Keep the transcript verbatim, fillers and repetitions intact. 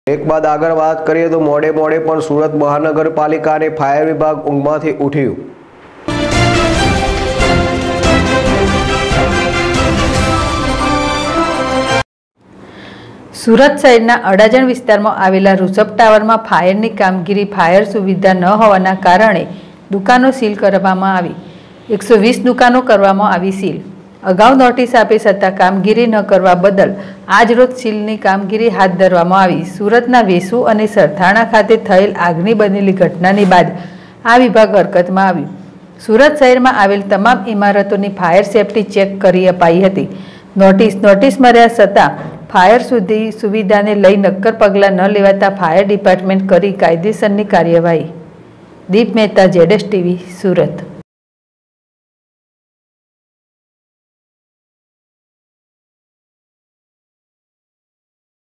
એક બાદ આગળ વાત કરીએ તો મોડે મોડે પણ સુરત મહાનગરપાલિકા અને ફાયર વિભાગ ઊંઘમાંથી ઉઠ્યું। સુરત શહેરના અડાજણ વિસ્તારમાં આવેલા રુષભ ટાવરમાં ફાયરની કામગીરી ફાયર સુવિધા ન હોવાના કારણે દુકાનો સીલ કરવામાં આવી। એકસો વીસ દુકાનો કરવામાં આવી સીલ। અગાઉ નોટિસ આપી છતાં કામગીરી ન કરવા બદલ આજરોજ સીલની કામગીરી હાથ ધરવામાં આવી। સુરતના વેસુ અને સરથાણા ખાતે થયેલ આગની બનેલી ઘટનાની બાદ આ વિભાગ હરકતમાં આવ્યું। સુરત શહેરમાં આવેલ તમામ ઇમારતોની ફાયર સેફટી ચેક કરી અપાઈ હતી। નોટિસ નોટિસ મળ્યા છતાં ફાયર સુધી સુવિધાને લઈ નક્કર પગલાં ન લેવાતા ફાયર ડિપાર્ટમેન્ટ કરી કાયદેસરની કાર્યવાહી। દીપ મહેતા, જેડેશ ટીવી, સુરત।